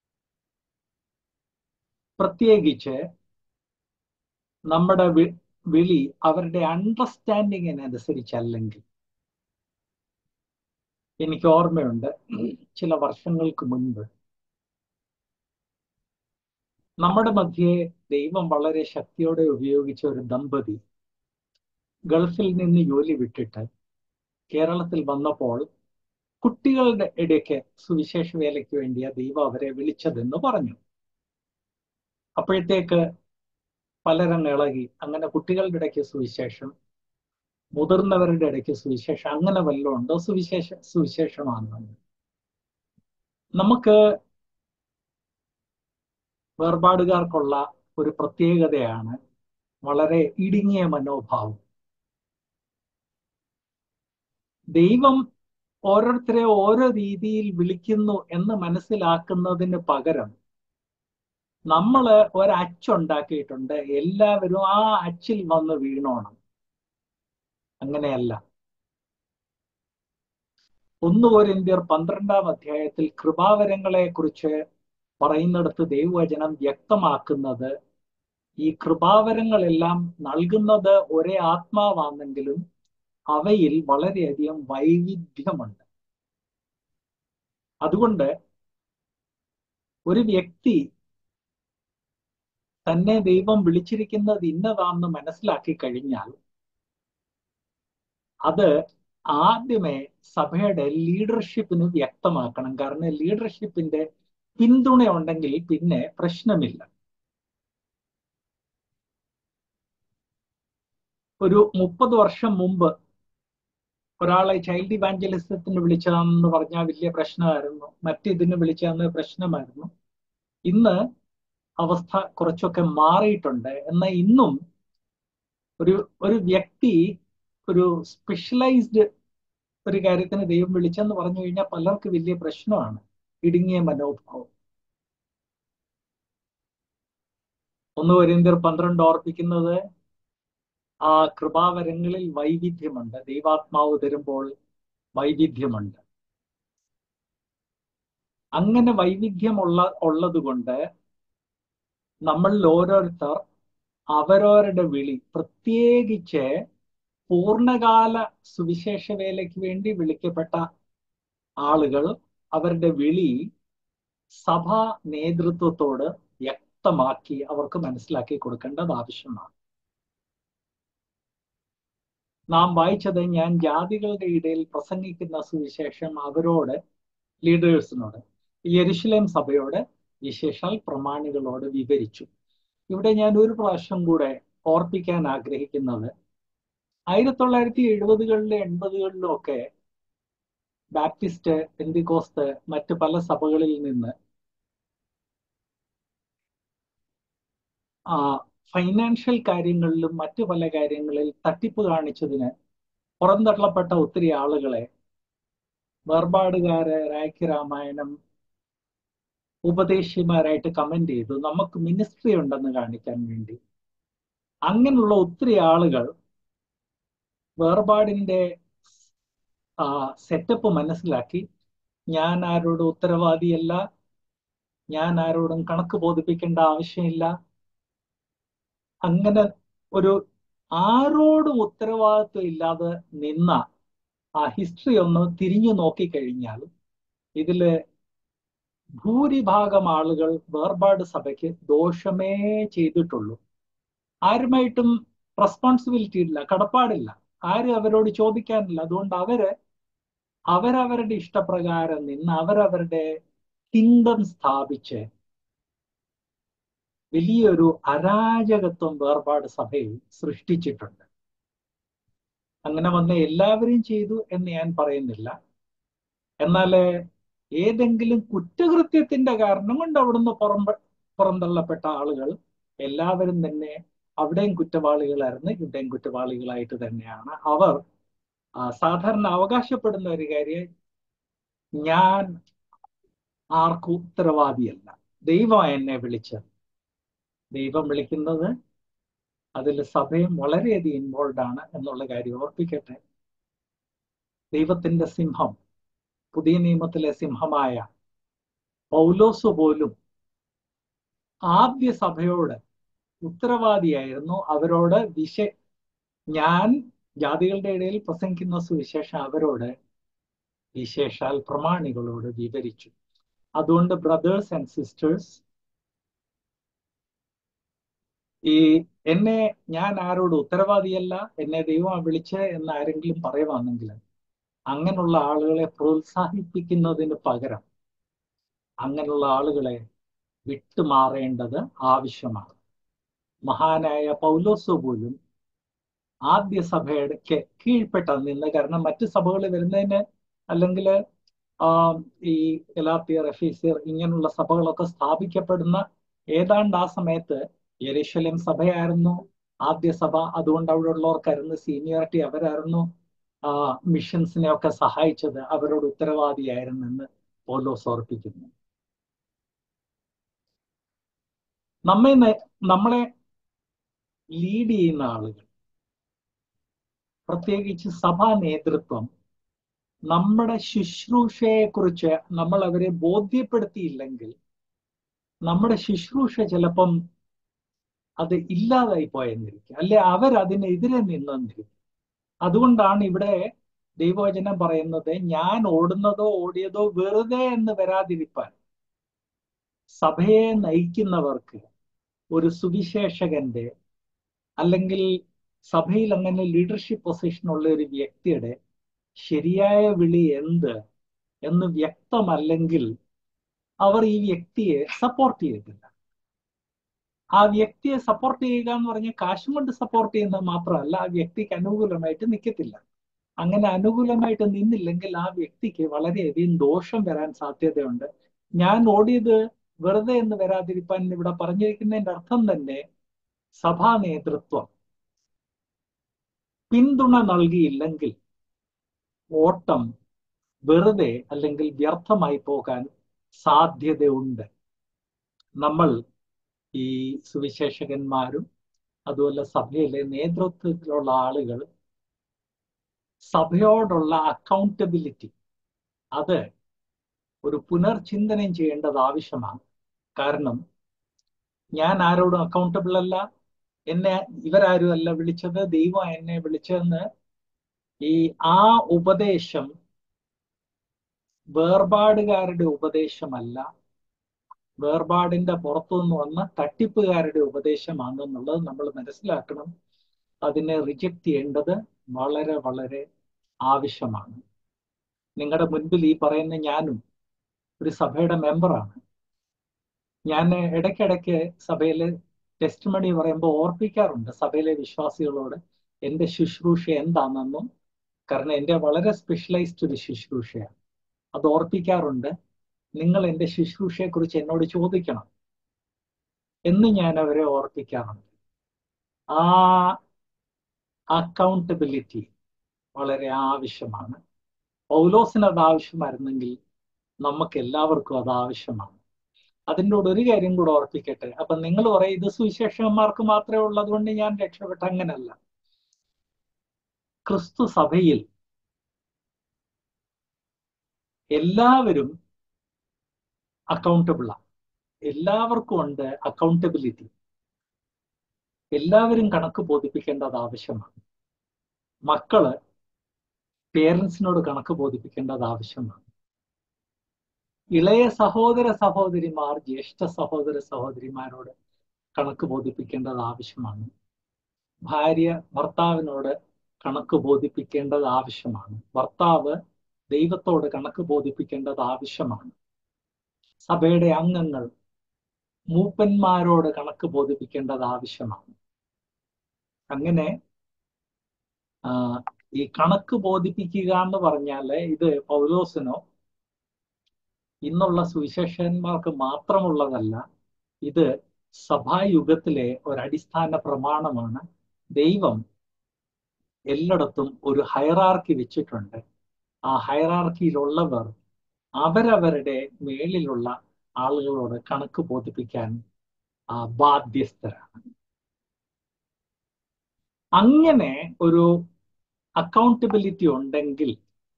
പ്രത്യേകിച്ച് നമ്മുടെ വിളി അവരുടെ അണ്ടർസ്റ്റാൻഡിങ്ങിനനുസരിച്ചല്ലെങ്കിൽ. എനിക്ക് ഓർമ്മയുണ്ട്, ചില വർഷങ്ങൾക്ക് മുൻപ് നമ്മുടെ മധ്യേ ദൈവം വളരെ ശക്തിയോടെ ഉപയോഗിച്ച ഒരു ദമ്പതി ഗൾഫിൽ നിന്ന് ജോലി വിട്ടിട്ട് കേരളത്തിൽ വന്നപ്പോൾ കുട്ടികളുടെ ഇടയ്ക്ക് സുവിശേഷ വേലയ്ക്ക് വേണ്ടിയാ ദൈവം അവരെ വിളിച്ചതെന്ന് പറഞ്ഞു. അപ്പോഴത്തേക്ക് പലരും ഇളകി. അങ്ങനെ കുട്ടികളുടെ ഇടയ്ക്ക് സുവിശേഷം, മുതിർന്നവരുടെ ഇടയ്ക്ക് സുവിശേഷം അങ്ങനെ വല്ലതും ഉണ്ടോ? സുവിശേഷമാണ്. നമുക്ക് വേർപാടുകാർക്കുള്ള ഒരു പ്രത്യേകതയാണ് വളരെ ഇടുങ്ങിയ മനോഭാവം. ദൈവം ഓരോരുത്തരെ ഓരോ രീതിയിൽ വിളിക്കുന്നു എന്ന് മനസ്സിലാക്കുന്നതിന് പകരം നമ്മൾ ഒരച്ചുണ്ടാക്കിയിട്ടുണ്ട്, എല്ലാവരും ആ അച്ചിൽ വന്ന് വീണോണം. അങ്ങനെയല്ല. 1 കൊരിന്ത്യർ 12-ാം അധ്യായത്തിൽ കൃപാവരങ്ങളെ കുറിച്ച് പറയുന്നിടത്ത് ദൈവവചനം വ്യക്തമാക്കുന്നത് ഈ കൃപാവരങ്ങളെല്ലാം നൽകുന്നത് ഒരേ ആത്മാവാണെങ്കിലും അവയിൽ വളരെയധികം വൈവിധ്യമുണ്ട്. അതുകൊണ്ട് ഒരു വ്യക്തി തന്നെ ദൈവം വിളിച്ചിരിക്കുന്നത് ഇന്നതാണെന്ന് മനസ്സിലാക്കി കഴിഞ്ഞാൽ അത് ആദ്യമേ സഭയുടെ ലീഡർഷിപ്പിന് വ്യക്തമാക്കണം. കാരണം ലീഡർഷിപ്പിന്റെ പിന്തുണ ഉണ്ടെങ്കിൽ പിന്നെ പ്രശ്നമില്ല. ഒരു 30 വർഷം മുമ്പ് ഒരാളെ ചൈൽഡ് ഇവാഞ്ചലിസത്തിന് വിളിച്ചതാണെന്ന് പറഞ്ഞാൽ വലിയ പ്രശ്നമായിരുന്നു, മറ്റിതിന് വിളിച്ചതെന്ന് പ്രശ്നമായിരുന്നു. ഇന്ന് അവസ്ഥ കുറച്ചൊക്കെ മാറിയിട്ടുണ്ട്. എന്നാൽ ഇന്നും ഒരു ഒരു വ്യക്തി ഒരു സ്പെഷ്യലൈസ്ഡ് ഒരു കാര്യത്തിന് ദൈവം വിളിച്ചെന്ന് പറഞ്ഞു കഴിഞ്ഞാൽ പലർക്ക് വലിയ പ്രശ്നമാണ്, ഇടുങ്ങിയ മനോഭാവം. 1 കൊരിന്ത്യർ 12 ഓർപ്പിക്കുന്നത് ആ കൃപാവരങ്ങളിൽ വൈവിധ്യമുണ്ട്. ദൈവാത്മാവ് തരുമ്പോൾ വൈവിധ്യമുണ്ട്. അങ്ങനെ ഉള്ളത് കൊണ്ട് നമ്മളിൽ ഓരോരുത്തർ അവരവരുടെ വിളി, പ്രത്യേകിച്ച് പൂർണ്ണകാല സുവിശേഷ വേലയ്ക്ക് വേണ്ടി വിളിക്കപ്പെട്ട ആളുകൾ അവരുടെ വിളി സഭാ നേതൃത്വത്തോട് വ്യക്തമാക്കി അവർക്ക് മനസ്സിലാക്കി കൊടുക്കേണ്ടത് ആവശ്യമാണ്. നാം വായിച്ചത്, ഞാൻ ജാതികളുടെ ഇടയിൽ പ്രസംഗിക്കുന്ന സുവിശേഷം അവരോട്, ലീഡേഴ്സിനോട്, യെരുശലേം സഭയോട്, വിശേഷാൽ പ്രമാണികളോട് വിവരിച്ചു. ഇവിടെ ഞാൻ ഒരു പ്രാവശ്യം കൂടെ ഓർപ്പിക്കാൻ ആഗ്രഹിക്കുന്നത്, 1970-കളിലും 80-കളിലും ഒക്കെ ബാപ്റ്റിസ്റ്റ്, പെന്തിക്കോസ്ത്, മറ്റ് പല സഭകളിൽ നിന്ന് ഫൈനാൻഷ്യൽ കാര്യങ്ങളിലും മറ്റു പല കാര്യങ്ങളിൽ തട്ടിപ്പ് കാണിച്ചതിന് പുറന്തള്ളപ്പെട്ട ഒത്തിരി ആളുകളെ വേർപാടുകാര് രാമായണം ഉപദേശിമാരായിട്ട് കമന്റ് ചെയ്തു, നമുക്ക് മിനിസ്ട്രി ഉണ്ടെന്ന് കാണിക്കാൻ വേണ്ടി. അങ്ങനെയുള്ള ഒത്തിരി ആളുകൾ വേർപാടിന്റെ സെറ്റപ്പ് മനസ്സിലാക്കി, ഞാൻ ആരോടും ഉത്തരവാദിയല്ല, ഞാൻ ആരോടും കണക്ക് ബോധിപ്പിക്കേണ്ട ആവശ്യമില്ല, അങ്ങനെ ഒരു ആരോടും ഉത്തരവാദിത്വം ഇല്ലാതെ നിന്ന ആ ഹിസ്റ്ററി ഒന്ന് തിരിഞ്ഞു നോക്കിക്കഴിഞ്ഞാൽ ഇതില് ഭൂരിഭാഗം ആളുകൾ വേർപാട് സഭയ്ക്ക് ദോഷമേ ചെയ്തിട്ടുള്ളൂ. ആരുമായിട്ടും റെസ്പോൺസിബിലിറ്റി ഇല്ല, കടപ്പാടില്ല, ആരും അവരോട് ചോദിക്കാനില്ല. അതുകൊണ്ട് അവരവരുടെ ഇഷ്ടപ്രകാരം നിന്ന് അവരവരുടെ കിങ്ഡം സ്ഥാപിച്ച് വലിയൊരു അരാജകത്വം വേർപാട് സഭയിൽ സൃഷ്ടിച്ചിട്ടുണ്ട്. അങ്ങനെ വന്ന എല്ലാവരും ചെയ്തു എന്ന് ഞാൻ പറയുന്നില്ല. എന്നാൽ ഏതെങ്കിലും കുറ്റകൃത്യത്തിന്റെ കാരണം കൊണ്ട് അവിടുന്ന് പുറന്തള്ളപ്പെട്ട ആളുകൾ എല്ലാവരും തന്നെ അവിടെയും കുറ്റവാളികളായിരുന്നു, ഇവിടെയും കുറ്റവാളികളായിട്ട് തന്നെയാണ്. അവർ സാധാരണ അവകാശപ്പെടുന്ന ഒരു കാര്യം, ഞാൻ ആർക്കും ഉത്തരവാദിയല്ല, ദൈവം എന്നെ വിളിച്ചത്. ദൈവം വിളിക്കുന്നത് അതിൽ സഭയും വളരെയധികം ഇൻവോൾവ് ആണ് എന്നുള്ള കാര്യം ഓർപ്പിക്കട്ടെ. ദൈവത്തിന്റെ സിംഹം, പുതിയ നിയമത്തിലെ സിംഹമായ പൗലോസ് പോലും ആദ്യ സഭയോട് ഉത്തരവാദിയായിരുന്നു. അവരോട് ഞാൻ ജാതികളുടെ ഇടയിൽ പ്രസംഗിക്കുന്ന സുവിശേഷം അവരോട് വിശേഷാൽ പ്രമാണികളോട് വിവരിച്ചു. അതുകൊണ്ട് ബ്രദേഴ്സ് ആൻഡ് സിസ്റ്റേഴ്സ്, ഞാൻ ആരോട് ഉത്തരവാദിയല്ല, എന്നെ ദൈവം വിളിച്ച് എന്ന് ആരെങ്കിലും പറയുവാണെങ്കിൽ അങ്ങനെയുള്ള ആളുകളെ പ്രോത്സാഹിപ്പിക്കുന്നതിന് പകരം അങ്ങനെയുള്ള ആളുകളെ വിട്ടുമാറേണ്ടത് ആവശ്യമാണ്. മഹാനായ പൗലോസ് പോലും ആദ്യ സഭയുടെ കീഴ്പ്പെട്ട നിന്ന്. കാരണം മറ്റ് സഭകൾ വരുന്നതിന്, അല്ലെങ്കിൽ ഈ ഗലാത്യർ, എഫീസ്യർ ഇങ്ങനെയുള്ള സഭകളൊക്കെ സ്ഥാപിക്കപ്പെടുന്ന ഏതാണ്ട് ആ സമയത്ത് യെരൂശലേം സഭയായിരുന്നു ആദ്യ സഭ. അതുകൊണ്ട് അവിടെ ഉള്ളവർക്കായിരുന്നു സീനിയോറിറ്റി. അവരായിരുന്നു മിഷൻസിനെ ഒക്കെ സഹായിച്ചത്. അവരോട് ഉത്തരവാദിയായിരുന്നെന്ന് പൗലോസ് ഓർപ്പിക്കുന്നു. നമ്മളെ ലീഡ് ചെയ്യുന്ന ആളുകൾ, പ്രത്യേകിച്ച് സഭാ നേതൃത്വം, നമ്മുടെ ശുശ്രൂഷയെക്കുറിച്ച് നമ്മൾ അവരെ ബോധ്യപ്പെടുത്തിയില്ലെങ്കിൽ നമ്മുടെ ശുശ്രൂഷ ചിലപ്പം അത് ഇല്ലാതായി പോയെന്നിരിക്കും, അല്ലെ അവരതിനെതിരെ നിന്നെന്നിരിക്കും. അതുകൊണ്ടാണ് ഇവിടെ ദൈവവചനം പറയുന്നത്, ഞാൻ ഓടുന്നതോ ഓടിയതോ വെറുതെ എന്ന് വരാതിരിപ്പാൻ സഭയെ നയിക്കുന്നവർക്ക് ഒരു സുവിശേഷകന്റെ, അല്ലെങ്കിൽ സഭയിൽ അങ്ങനെ ലീഡർഷിപ്പ് പൊസിഷനുള്ള ഒരു വ്യക്തിയുടെ ശരിയായ വിളി എന്ത് എന്ന് വ്യക്തമല്ലെങ്കിൽ അവർ ഈ വ്യക്തിയെ സപ്പോർട്ട് ചെയ്തില്ല. ആ വ്യക്തിയെ സപ്പോർട്ട് ചെയ്യുക എന്ന് പറഞ്ഞാൽ കാശും കൊണ്ട് സപ്പോർട്ട് ചെയ്യുന്നത് മാത്രമല്ല, ആ വ്യക്തിക്ക് അനുകൂലമായിട്ട് നിൽക്കത്തില്ല. അങ്ങനെ അനുകൂലമായിട്ട് നിന്നില്ലെങ്കിൽ ആ വ്യക്തിക്ക് വളരെയധികം ദോഷം വരാൻ സാധ്യതയുണ്ട്. ഞാൻ ഓടിയത് വെറുതെ എന്ന് വരാതിരിക്കാൻ ഇവിടെ പറഞ്ഞിരിക്കുന്നതിന്റെ അർത്ഥം തന്നെ സഭാ നേതൃത്വം പിന്തുണ നൽകിയില്ലെങ്കിൽ ഓട്ടം വെറുതെ അല്ലെങ്കിൽ വ്യർത്ഥമായി പോകാൻ സാധ്യതയുണ്ട്. നമ്മൾ ഈ സുവിശേഷകന്മാരും അതുപോലെ സഭയിലെ നേതൃത്വത്തിലുള്ള ആളുകൾ സഭയോടുള്ള അക്കൗണ്ടബിലിറ്റി അത് ഒരു പുനർചിന്തനം ചെയ്യേണ്ടത് ആവശ്യമാണ്. കാരണം ഞാൻ ആരോടും അക്കൗണ്ടബിൾ അല്ല, എന്നെ ഇവരാരും അല്ല വിളിച്ചത്, ദൈവം എന്നെ വിളിച്ചതെന്ന് ആ ഉപദേശം വേർപാടുകാരുടെ ഉപദേശമല്ല, വേർപാടിന്റെ പുറത്തുനിന്ന് വന്ന തട്ടിപ്പുകാരുടെ ഉപദേശമാണെന്നുള്ളത് നമ്മൾ മനസ്സിലാക്കണം. അതിനെ റിജക്റ്റ് ചെയ്യേണ്ടത് വളരെ വളരെ ആവശ്യമാണ്. നിങ്ങളുടെ മുൻപിൽ ഈ പറയുന്ന ഞാനും ഒരു സഭയുടെ മെമ്പറാണ്. ഞാൻ ഇടയ്ക്കിടയ്ക്ക് സഭയിലെ ടെസ്റ്റ് മണി പറയുമ്പോൾ ഓർപ്പിക്കാറുണ്ട് സഭയിലെ വിശ്വാസികളോട് എൻ്റെ ശുശ്രൂഷ എന്താണെന്നും. കാരണം എൻ്റെ വളരെ സ്പെഷ്യലൈസ്ഡ് ഒരു ശുശ്രൂഷയാണ്. അത് ഓർപ്പിക്കാറുണ്ട്. നിങ്ങൾ എൻ്റെ ശുശ്രൂഷയെക്കുറിച്ച് എന്നോട് ചോദിക്കണം എന്ന് ഞാൻ അവരെ ഓർപ്പിക്കാറുണ്ട്. ആ അക്കൗണ്ടബിലിറ്റി വളരെ ആവശ്യമാണ്. പൗലോസിന് അത് ആവശ്യമായിരുന്നെങ്കിൽ നമുക്ക് എല്ലാവർക്കും അത് ആവശ്യമാണ്. അതിൻ്റെ കൂടെ ഒരു കാര്യം കൂടെ ഓർപ്പിക്കട്ടെ. അപ്പൊ നിങ്ങൾ പറയും ഇത് സുവിശേഷന്മാർക്ക് മാത്രമേ ഉള്ളത് കൊണ്ട് ഞാൻ രക്ഷപ്പെട്ട. അങ്ങനല്ല. ക്രിസ്തു സഭയിൽ എല്ലാവരും അക്കൗണ്ടബിളാണ്. എല്ലാവർക്കും ഉണ്ട് അക്കൗണ്ടബിലിറ്റി. എല്ലാവരും കണക്ക് ബോധിപ്പിക്കേണ്ടത് ആവശ്യമാണ്. മക്കള് പേരൻസിനോട് കണക്ക് ബോധിപ്പിക്കേണ്ടത് ആവശ്യമാണ്. ഇളയ സഹോദര സഹോദരിമാർ ജ്യേഷ്ഠ സഹോദര സഹോദരിമാരോട് കണക്ക് ബോധിപ്പിക്കേണ്ടത് ആവശ്യമാണ്. ഭാര്യ ഭർത്താവിനോട് കണക്ക് ബോധിപ്പിക്കേണ്ടത് ആവശ്യമാണ്. ഭർത്താവ് ദൈവത്തോട് കണക്ക് ബോധിപ്പിക്കേണ്ടത് ആവശ്യമാണ്. സഭയുടെ അംഗങ്ങൾ മൂപ്പന്മാരോട് കണക്ക് ബോധിപ്പിക്കേണ്ടത് ആവശ്യമാണ്. അങ്ങനെ ഈ കണക്ക് ബോധിപ്പിക്കുക എന്ന് പറഞ്ഞാൽ ഇത് പൗലോസിനോ ഇന്നുള്ള സുവിശേഷന്മാർക്ക് മാത്രമുള്ളതല്ല. ഇത് സഭായുഗത്തിലെ ഒരടിസ്ഥാന പ്രമാണമാണ്. ദൈവം എല്ലായിടത്തും ഒരു ഹൈറാർക്കി വെച്ചിട്ടുണ്ട്. ആ ഹൈറാർക്കിയിലുള്ളവർ അവരവരുടെ മേളിലുള്ള ആളുകളോട് കണക്ക് ബോധിപ്പിക്കാൻ ബാധ്യസ്ഥരാണ്. അങ്ങനെ ഒരു അക്കൗണ്ടബിലിറ്റി ഉണ്ടെങ്കിൽ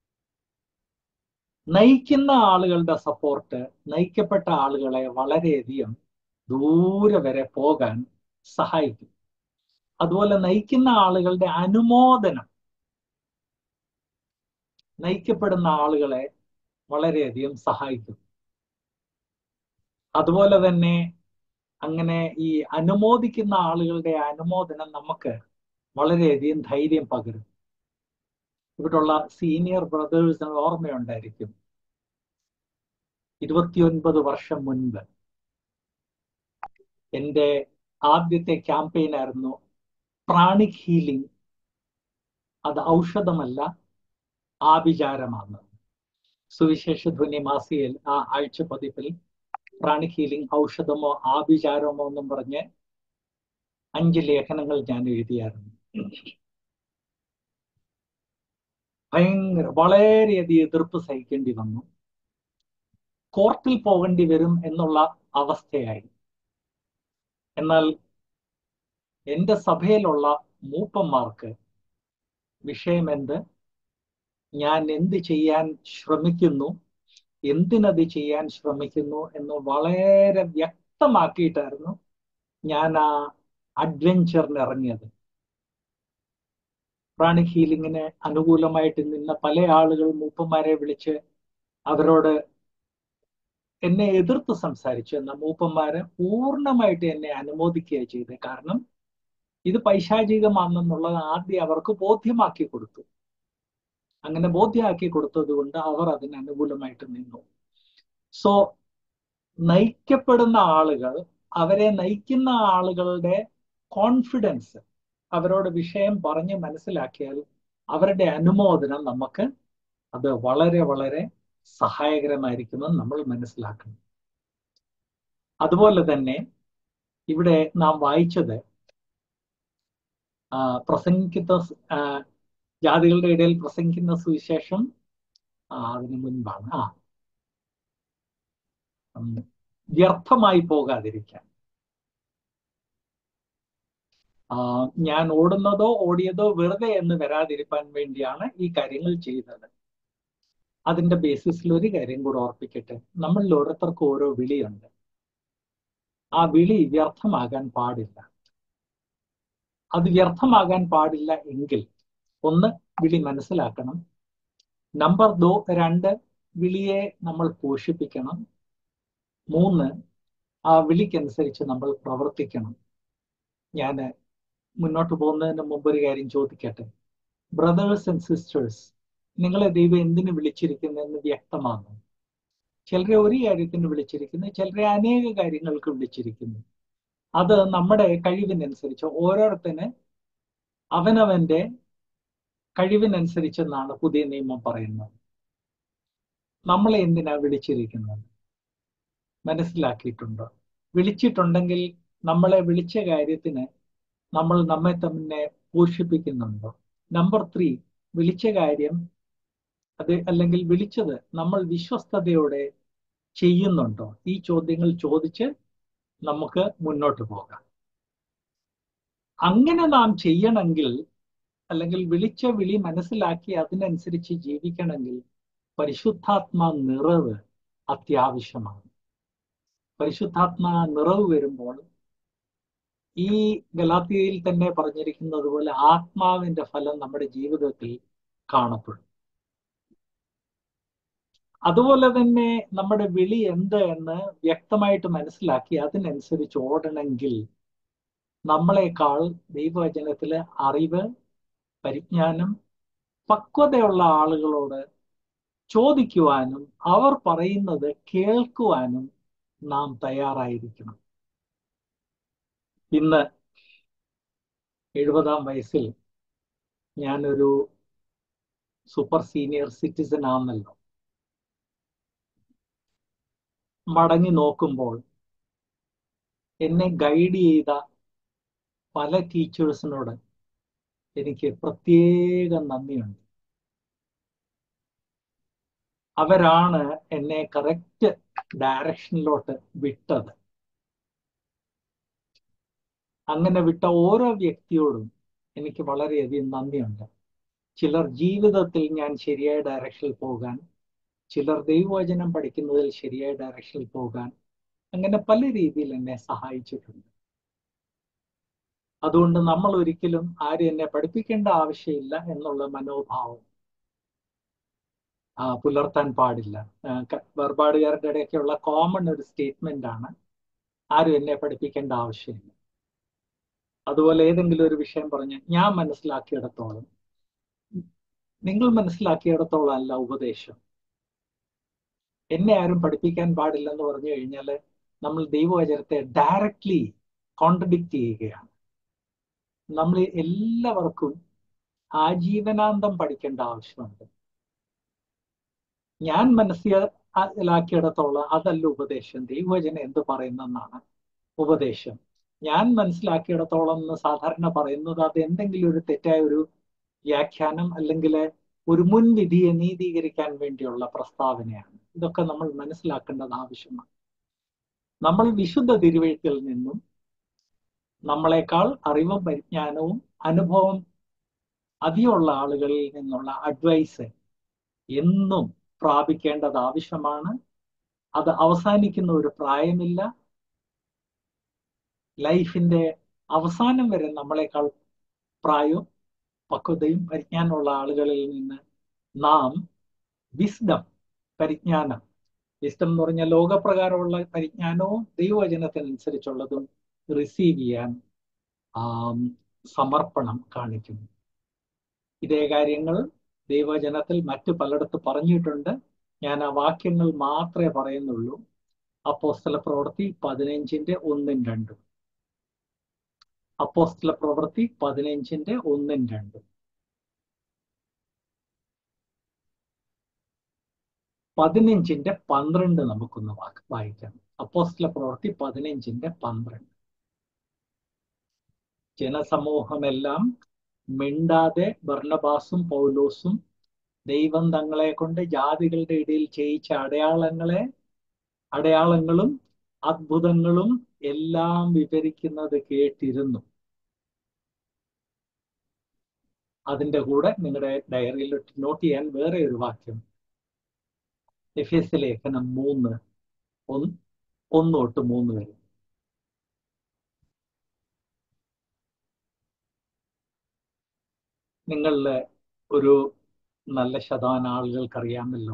നയിക്കുന്ന ആളുകളുടെ സപ്പോർട്ട് നയിക്കപ്പെട്ട ആളുകളെ വളരെയധികം ദൂരെ വരെ പോകാൻ സഹായിക്കും. അതുപോലെ നയിക്കുന്ന ആളുകളുടെ അനുമോദനം നയിക്കപ്പെടുന്ന ആളുകളെ വളരെയധികം സഹായിക്കും. അതുപോലെ തന്നെ അങ്ങനെ ഈ അനുമോദിക്കുന്ന ആളുകളുടെ അനുമോദനം നമുക്ക് വളരെയധികം ധൈര്യം പകരും. ഇവിടുള്ള സീനിയർ ബ്രദേഴ്സിന് ഓർമ്മയുണ്ടായിരിക്കും, 29 വർഷം മുൻപ് എൻ്റെ ആദ്യത്തെ ക്യാമ്പയിൻ ആയിരുന്നു പ്രാണിക് ഹീലിംഗ് അത് ഔഷധമല്ല, ആഭിചാരമാണ്. സുവിശേഷ ധ്വനി മാസികയിൽ ആ ആഴ്ച പതിപ്പിൽ പ്രാണിക് ഹീലിംഗ് ഔഷധമോ ആഭിചാരമോ എന്നും പറഞ്ഞ് 5 ലേഖനങ്ങൾ ഞാൻ എഴുതിയായിരുന്നു. വളരെയധികം എതിർപ്പ് സഹിക്കേണ്ടി വന്നു. കോർട്ടിൽ പോകേണ്ടി വരും എന്നുള്ള അവസ്ഥയായി. എന്നാൽ എന്റെ സഭയിലുള്ള മൂപ്പന്മാർക്ക് വിഷയം എന്ത്, ഞാൻ എന്ത് ചെയ്യാൻ ശ്രമിക്കുന്നു, എന്തിനത് ചെയ്യാൻ ശ്രമിക്കുന്നു എന്ന് വളരെ വ്യക്തമാക്കിയിട്ടായിരുന്നു ഞാൻ ആ അഡ്വെഞ്ചറിന് ഇറങ്ങിയത്. പ്രാണിക് ഹീലിങ്ങിന് അനുകൂലമായിട്ട് നിന്ന പല ആളുകൾ മൂപ്പന്മാരെ വിളിച്ച് അവരോട് എന്നെ എതിർത്ത് സംസാരിച്ചു. എന്ന മൂപ്പന്മാരെ പൂർണ്ണമായിട്ട് എന്നെ അനുമോദിക്കുകയാണ് ചെയ്തത്. കാരണം ഇത് പൈശാചികമാണെന്നുള്ളത് ആദ്യം അവർക്ക് ബോധ്യമാക്കി കൊടുത്തു. അങ്ങനെ ബോധ്യമാക്കി കൊടുത്തത് കൊണ്ട് അവർ അതിന് അനുകൂലമായിട്ട് നിന്നു. സോ നയിക്കപ്പെടുന്ന ആളുകൾ, അവരെ നയിക്കുന്ന ആളുകളുടെ കോൺഫിഡൻസ്, അവരോട് വിഷയം പറഞ്ഞ് മനസ്സിലാക്കിയാൽ അവരുടെ അനുമോദനം നമുക്ക് അത് വളരെ വളരെ സഹായകരമായിരിക്കുമെന്ന് നമ്മൾ മനസ്സിലാക്കണം. അതുപോലെ തന്നെ ഇവിടെ നാം വായിച്ചത് പ്രസംഗിക്കുന്ന ജാതികളുടെ ഇടയിൽ പ്രസംഗിക്കുന്ന സുവിശേഷം അതിനു മുൻപാണ്. വ്യർത്ഥമായി പോകാതിരിക്കാൻ. ഞാൻ ഓടിയതോ വെറുതെ എന്ന് വരാതിരിക്കാൻ വേണ്ടിയാണ് ഈ കാര്യങ്ങൾ ചെയ്തത്. അതിന്റെ ബേസിസിൽ ഒരു കാര്യം കൂടെ ഓർപ്പിക്കട്ടെ. നമ്മളിൽ ഓരോരുത്തർക്കും ഓരോ വിളിയുണ്ട്. ആ വിളി വ്യർത്ഥമാകാൻ പാടില്ല. അത് വ്യർത്ഥമാകാൻ പാടില്ല എങ്കിൽ ഒന്ന്, വിളി മനസ്സിലാക്കണം. നമ്പർ 2, വിളിയെ നമ്മൾ പോഷിപ്പിക്കണം. 3, ആ വിളിക്കനുസരിച്ച് നമ്മൾ പ്രവർത്തിക്കണം. ഞാൻ മുന്നോട്ട് പോകുന്നതിന് മുമ്പ് ഒരു കാര്യം ചോദിക്കട്ടെ. ബ്രദേഴ്സ് ആൻഡ് സിസ്റ്റേഴ്സ്, നിങ്ങളെ ദൈവം എന്തിനു വിളിച്ചിരിക്കുന്നതെന്ന് വ്യക്തമാണ്. ചിലരെ ഒരു കാര്യത്തിന് വിളിച്ചിരിക്കുന്നു, ചിലരെ അനേക കാര്യങ്ങൾക്ക് വിളിച്ചിരിക്കുന്നു. അത് നമ്മുടെ കഴിവിനനുസരിച്ച്, ഓരോരുത്തന് അവനവന്റെ കഴിവിനനുസരിച്ചെന്നാണ് പുതിയ നിയമം പറയുന്നത്. നമ്മളെ എന്തിനാ വിളിച്ചിരിക്കുന്നത് മനസ്സിലാക്കിയിട്ടുണ്ടോ? വിളിച്ചിട്ടുണ്ടെങ്കിൽ നമ്മളെ വിളിച്ച കാര്യത്തിന് നമ്മൾ നമ്മെ തന്നെ പോഷിപ്പിക്കുന്നുണ്ടോ? നമ്പർ 3, വിളിച്ച കാര്യം അത് അല്ലെങ്കിൽ വിളിച്ചത് നമ്മൾ വിശ്വസ്തയോടെ ചെയ്യുന്നുണ്ടോ? ഈ ചോദ്യങ്ങൾ ചോദിച്ച് നമുക്ക് മുന്നോട്ട് പോകാം. അങ്ങനെ നാം ചെയ്യണമെങ്കിൽ, അല്ലെങ്കിൽ വിളിച്ച വിളി മനസ്സിലാക്കി അതിനനുസരിച്ച് ജീവിക്കണമെങ്കിൽ പരിശുദ്ധാത്മാ നിറവ് അത്യാവശ്യമാണ്. പരിശുദ്ധാത്മാ നിറവ് വരുമ്പോൾ ഈ ഗലാത്യയിൽ തന്നെ പറഞ്ഞിരിക്കുന്നത് പോലെ ആത്മാവിന്റെ ഫലം നമ്മുടെ ജീവിതത്തിൽ കാണപ്പെടും. അതുപോലെ തന്നെ നമ്മുടെ വിളി എന്ത് എന്ന് വ്യക്തമായിട്ട് മനസ്സിലാക്കി അതിനനുസരിച്ച് ഓടണമെങ്കിൽ നമ്മളെക്കാൾ ദൈവവചനത്തിലെ അറിവ്, പരിജ്ഞാനം, പക്വതയുള്ള ആളുകളോട് ചോദിക്കുവാനും അവർ പറയുന്നത് കേൾക്കുവാനും നാം തയ്യാറായിരിക്കണം. ഇന്ന് 70-ാം വയസ്സിൽ ഞാനൊരു സൂപ്പർ സീനിയർ സിറ്റിസൺ ആണല്ലോ. മടങ്ങി നോക്കുമ്പോൾ എന്നെ ഗൈഡ് ചെയ്ത പല ടീച്ചേഴ്സിനോട് എനിക്ക് പ്രത്യേക നന്ദിയുണ്ട്. അവരാണ് എന്നെ കറക്റ്റ് ഡയറക്ഷനിലോട്ട് വിട്ടത്. അങ്ങനെ വിട്ട ഓരോ വ്യക്തിയോടും എനിക്ക് വളരെയധികം നന്ദിയുണ്ട്. ചിലർ ജീവിതത്തിൽ ഞാൻ ശരിയായ ഡയറക്ഷനിൽ പോകാൻ, ചിലർ ദൈവവചനം പഠിക്കുന്നതിൽ ശരിയായ ഡയറക്ഷനിൽ പോകാൻ, അങ്ങനെ പല രീതിയിൽ എന്നെ സഹായിച്ചിട്ടുണ്ട്. അതുകൊണ്ട് നമ്മൾ ഒരിക്കലും ആരും എന്നെ പഠിപ്പിക്കേണ്ട ആവശ്യമില്ല എന്നുള്ള മനോഭാവം പുലർത്താൻ പാടില്ല. വേർപാടുകാരുടെ ഇടയ്ക്കുള്ള കോമൺ ഒരു സ്റ്റേറ്റ്മെന്റ് ആണ്, ആരും എന്നെ പഠിപ്പിക്കേണ്ട ആവശ്യമില്ല. അതുപോലെ ഏതെങ്കിലും ഒരു വിഷയം പറഞ്ഞ് ഞാൻ മനസ്സിലാക്കിയിടത്തോളം, നിങ്ങൾ മനസ്സിലാക്കിയിടത്തോളം അല്ല ഉപദേശം. എന്നെ ആരും പഠിപ്പിക്കാൻ പാടില്ലെന്ന് പറഞ്ഞു കഴിഞ്ഞാൽ നമ്മൾ ദൈവവചനത്തെ ഡയറക്ട്ലി കോൺട്രഡിക്റ്റ് ചെയ്യുകയാണ്. നമ്മൾ എല്ലാവർക്കും ആജീവനാന്തം പഠിക്കേണ്ട ആവശ്യമുണ്ട്. ഞാൻ മനസ്സിലാക്കിയിടത്തോളം അതല്ല ഉപദേശം. ദൈവവചനം എന്ത് പറയുന്നെന്നാണ് ഉപദേശം. ഞാൻ മനസ്സിലാക്കിയിടത്തോളം എന്ന് സാധാരണ പറയുന്നത് അത് എന്തെങ്കിലും ഒരു തെറ്റായ ഒരു വ്യാഖ്യാനം അല്ലെങ്കിൽ ഒരു മുൻവിധിയെ നീതീകരിക്കാൻ വേണ്ടിയുള്ള പ്രസ്താവനയാണ്. ഇതൊക്കെ നമ്മൾ മനസ്സിലാക്കേണ്ടത് ആവശ്യമാണ്. നമ്മൾ വിശുദ്ധ തിരുവെഴുത്തിൽ നിന്നും നമ്മളെക്കാൾ അറിവും പരിജ്ഞാനവും അനുഭവം അധികമുള്ള ആളുകളിൽ നിന്നുള്ള അഡ്വൈസ് എന്നും പ്രാപിക്കേണ്ടത് ആവശ്യമാണ്. അത് അവസാനിക്കുന്ന ഒരു പ്രായമില്ല. ലൈഫിന്റെ അവസാനം വരെ നമ്മളെക്കാൾ പ്രായവും പക്വതയും പരിജ്ഞാനമുള്ള ആളുകളിൽ നിന്ന് നാം വിസ്ഡം, പരിജ്ഞാനം, വിസ്ഡം എന്ന് പറഞ്ഞാൽ ലോകപ്രകാരമുള്ള പരിജ്ഞാനവും ദൈവവചനത്തിനനുസരിച്ചുള്ളതും റിസീവ് ചെയ്യാൻ സമർപ്പണം കാണിക്കുന്നു. ഇതേ കാര്യങ്ങൾ ദൈവവചനത്തിൽ മറ്റു പലയിടത്ത് പറഞ്ഞിട്ടുണ്ട്. ഞാൻ ആ വാക്യങ്ങൾ മാത്രമേ പറയുന്നുള്ളൂ. അപ്പോസ്തല പ്രവൃത്തി 15:1-2. അപ്പോസ്തല പ്രവൃത്തി 15:1-2. 15:12 നമുക്കൊന്ന് വായിക്കാം. അപ്പോസ്തല പ്രവൃത്തി 15:12. ജനസമൂഹമെല്ലാം മിണ്ടാതെ ബർന്നബാസും പൗലോസും ദൈവം തങ്ങളെ കൊണ്ട് ജാതികളുടെ ഇടയിൽ ചെയ്യിച്ച അടയാളങ്ങളും അത്ഭുതങ്ങളും എല്ലാം വിവരിക്കുന്നത് കേട്ടിരുന്നു. അതിന്റെ കൂടെ നിങ്ങളുടെ ഡയറിയിൽ നോട്ട് ചെയ്യാൻ വേറെ ഒരു വാക്യം, എഫേസ്യ ലേഖനം 3:1-3 വരെ. നിങ്ങളിലെ ഒരു നല്ല ശതമാനം ആളുകൾക്കറിയാമല്ലോ,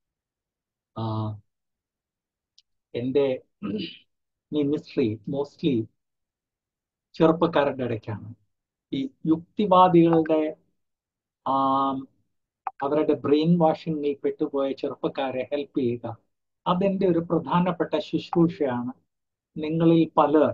എൻ്റെ മിനിസ്ട്രി മോസ്റ്റ്ലി ചെറുപ്പക്കാരുടെ ഇടയ്ക്കാണ്. ഈ യുക്തിവാദികളുടെ അവരുടെ ബ്രെയിൻ വാഷിങ്ങിൽ പെട്ടുപോയ ചെറുപ്പക്കാരെ ഹെൽപ്പ് ചെയ്യുക, അതെന്റെ ഒരു പ്രധാനപ്പെട്ട ശുശ്രൂഷയാണ്. നിങ്ങളിൽ പലർ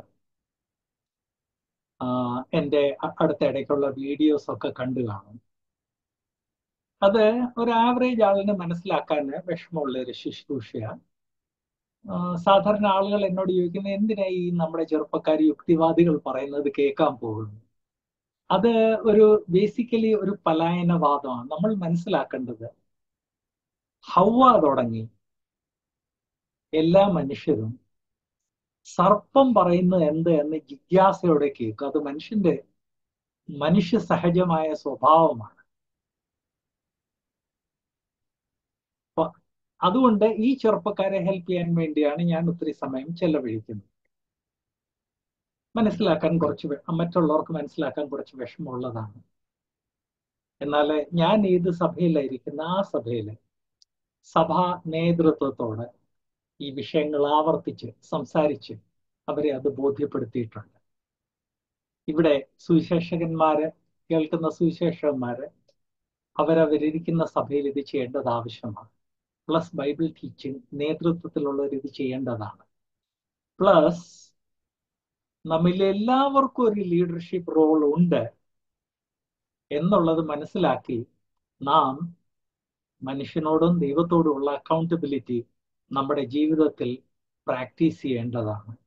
എൻ്റെ അടുത്ത ഇടയ്ക്കുള്ള വീഡിയോസ് ഒക്കെ കണ്ടു കാണും. അത് ഒരു ആവറേജ് ആളിന് മനസ്സിലാക്കാൻ വിഷമമുള്ള ഒരു ശുശ്രൂഷയാണ്. സാധാരണ ആളുകൾ എന്നോട് ചോദിക്കുന്നത്, എന്തിനാ ഈ നമ്മുടെ ചെറുപ്പക്കാർ യുക്തിവാദികൾ പറയുന്നത് കേൾക്കാൻ പോകുന്നു? അത് ഒരു ബേസിക്കലി ഒരു പലായനവാദമാണ്. നമ്മൾ മനസ്സിലാക്കേണ്ടത്, ഹവ്വ തുടങ്ങി എല്ലാ മനുഷ്യരും സർപ്പം പറയുന്നത് എന്ത് എന്ന് ജിജ്ഞാസയോടെ കേൾക്കും. അത് മനുഷ്യ സഹജമായ സ്വഭാവമാണ്. അതുകൊണ്ട് ഈ ചെറുപ്പക്കാരെ ഹെൽപ്പ് ചെയ്യാൻ വേണ്ടിയാണ് ഞാൻ ഒത്തിരി സമയം ചെലവഴിക്കുന്നത്. മറ്റുള്ളവർക്ക് മനസ്സിലാക്കാൻ കുറച്ച് വിഷമമുള്ളതാണ്. എന്നാൽ ഞാൻ ഏത് സഭയിലായിരിക്കുന്ന ആ സഭയിലെ സഭാ നേതൃത്വത്തോട് ഈ വിഷയങ്ങൾ ആവർത്തിച്ച് സംസാരിച്ച് അവരെ അത് ബോധ്യപ്പെടുത്തിയിട്ടുണ്ട്. ഇവിടെ കേൾക്കുന്ന സുവിശേഷകന്മാര് അവരവരിയ്ക്കുന്ന സഭയിൽ ഇത് ചെയ്യേണ്ടത് ആവശ്യമാണ്. പ്ലസ് ബൈബിൾ ടീച്ചിങ് നേതൃത്വത്തിലുള്ളവർ ഇത് ചെയ്യേണ്ടതാണ്. പ്ലസ് നമ്മിലെല്ലാവർക്കും ഒരു ലീഡർഷിപ്പ് റോൾ ഉണ്ട് എന്നുള്ളത് മനസ്സിലാക്കി നാം മനുഷ്യനോടും ദൈവത്തോടുമുള്ള അക്കൗണ്ടബിലിറ്റി നമ്മുടെ ജീവിതത്തിൽ പ്രാക്ടീസ് ചെയ്യേണ്ടതാണ്.